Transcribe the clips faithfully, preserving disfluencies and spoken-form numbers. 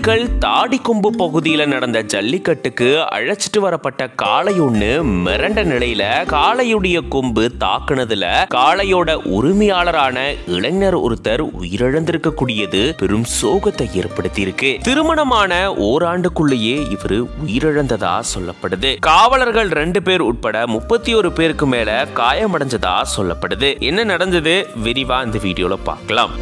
திண்டுக்கல் தாடிக்கொம்பு பகுதியில நடந்த ஜல்லிக்கட்டுக்கு அழைச்சிட்டு வரப்பட்ட காளை ஒண்ணு மிரண்ட நிலையில காளையுடைய கொம்பு தாக்குனதுல காளையோட உரிமையாளரான இளைஞர் ஒருத்தர் உயிரிழந்திருக்கக்கூடியது பெரும் சோகத்தை ஏற்படுத்தி இருக்கு. திருமணமான ஓராண்டுக்குள்ளேயே இவரு உயிரிழந்ததா சொல்லப்படுது. காவலர்கள் ரெண்டு பேர் உட்பட முப்பத்தி ஒரு பேருக்கு மேல காயமடைஞ்சதா சொல்லப்படுது. என்ன நடந்தது விரிவா இந்த வீடியோல பார்க்கலாம்.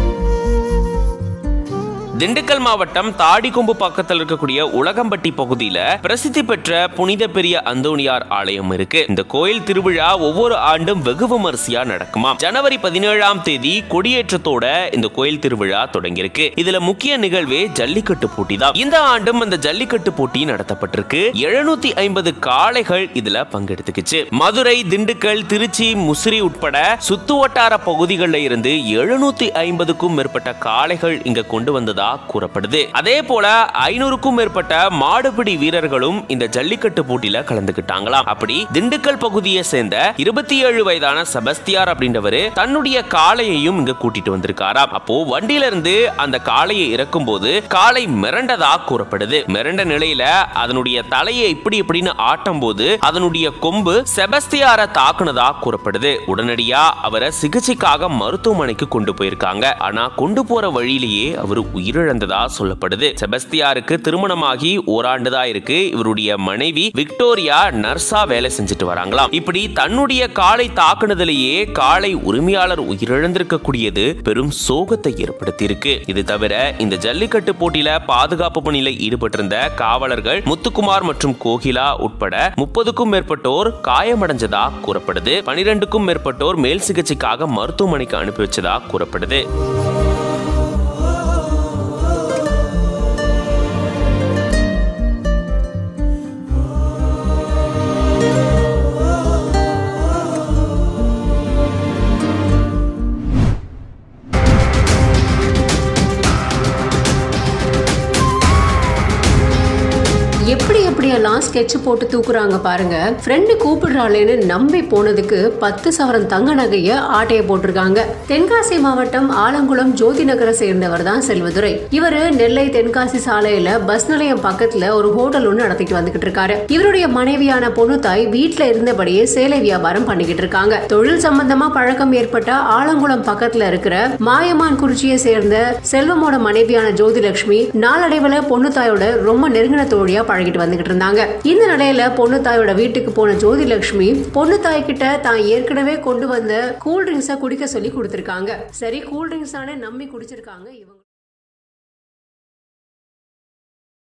திண்டுக்கல் மாவட்டம் தாடிக்கொம்பு பக்கத்தில் இருக்கக்கூடிய உலகம்பட்டி பகுதியில பிரசித்தி பெற்ற புனித பெரிய அந்தோணியார் ஆலயம் இருக்கு. இந்த கோயில் திருவிழா ஒவ்வொரு ஆண்டும் வெகு விமரிசையா நடக்குமா. ஜனவரி பதினேழாம் தேதி கொடியேற்றத்தோட இந்த கோயில் திருவிழா தொடங்கியிருக்கு. இதுல முக்கிய நிகழ்வே ஜல்லிக்கட்டு போட்டி தான். இந்த ஆண்டும் அந்த ஜல்லிக்கட்டு போட்டி நடத்தப்பட்டிருக்கு. எழுநூத்தி ஐம்பது காளைகள் இதுல பங்கெடுத்துக்குச்சு. மதுரை, திண்டுக்கல், திருச்சி, முசிறி உட்பட சுத்து வட்டார பகுதிகளில் இருந்து எழுநூத்தி ஐம்பதுக்கும் மேற்பட்ட காளைகள் இங்க கொண்டு வந்ததா கூறப்படுது. அதே போல ஐநூறுக்கும் மேற்பட்ட மாடுபிடி வீரர்களும் இந்த ஜல்லிக்கட்டு போட்டியில கலந்துக்கிட்டாங்களாம். அப்படி திண்டுக்கல் பகுதியை சேர்ந்த இருபத்தி ஏழு வயதான செபஸ்தியார் அப்படின்றவரு தன்னுடைய காளையையும் இங்க கூட்டிட்டு வந்திருக்காராம். அப்போ வண்டியில இருந்து அந்த காளையை இறக்கும் போது காளை மிரண்டதா கூறப்படுது. மிரண்ட நிலையில அதனுடைய தலையை இப்படி இப்படின்னு ஆட்டும் போது அதனுடைய கொம்பு செபஸ்தியாரை தாக்குனதா கூறப்படுது. உடனடியா அவரை சிகிச்சைக்காக மருத்துவமனைக்கு கொண்டு போயிருக்காங்க. ஆனா கொண்டு போற வழியிலேயே அவர் உயிர் இழந்ததா சொல்லப்படுது. செபஸ்தியாருக்கு திருமணமாகி ஓராண்டுதான் இருக்கு. இவருடைய மனைவி விக்டோரியா நர்ஸா வேலை செஞ்சுட்டு வராங்களாம். இப்படி தன்னுடைய காளை தாக்குனதிலேயே காளை உரிமையாளர் உயிரிழந்திருக்கக்கூடியது பெரும் சோகத்தை ஏற்படுத்தி இருக்கு. இது தவிர இந்த ஜல்லிக்கட்டு போட்டியில பாதுகாப்பு பணியில ஈடுபட்டிருந்த காவலர்கள் முத்துக்குமார் மற்றும் கோகிலா உட்பட முப்பதுக்கும் மேற்பட்டோர் காயமடைஞ்சதா கூறப்படுது. பனிரெண்டுக்கும் மேற்பட்டோர் மேல் சிகிச்சைக்காக மருத்துவமனைக்கு அனுப்பி வச்சதா கூறப்படுது. எப்படி எப்படியெல்லாம் ஸ்கெட்ச் போட்டு தூக்குறாங்க பாருங்க. ஃப்ரெண்டு கூப்பிடுறாளேன்னு நம்பி போனதுக்கு பத்து சவரன் தங்க நகைய ஆட்டைய போட்டிருக்காங்க. தென்காசி மாவட்டம் ஆலங்குளம் ஜோதி நகரை சேர்ந்தவர் தான் செல்வதுரை. இவரு நெல்லை தென்காசி சாலையில பஸ் நிலையம் பக்கத்துல ஒரு ஹோட்டல் ஒண்ணு நடத்திட்டு வந்துகிட்டு இருக்காரு. இவருடைய மனைவியான பொண்ணு தாய் வீட்டுல இருந்தபடியே சேலை வியாபாரம் பண்ணிக்கிட்டு இருக்காங்க. தொழில் சம்பந்தமா பழக்கம் ஏற்பட்ட ஆலங்குளம் பக்கத்துல இருக்கிற மாயமான் குறிச்சியை சேர்ந்த செல்வமோட மனைவியான ஜோதிலட்சுமி நாளடைவுல பொண்ணு தாயோட ரொம்ப நெருங்கின தோழியா பழகிட்டு வந்துகிட்டு இருந்தாங்க. இந்த நிலையில பொண்ணு தாயோட வீட்டுக்கு போன ஜோதிலட்சுமி பொண்ணு தாய் கிட்ட தான் ஏற்கனவே கொண்டு வந்த கூல் ட்ரிங்க்ஸ குடிக்க சொல்லி கொடுத்திருக்காங்க. சரி கூல் ட்ரிங்க்ஸ் ஆனே நம்பி குடிச்சிருக்காங்க இவங்க.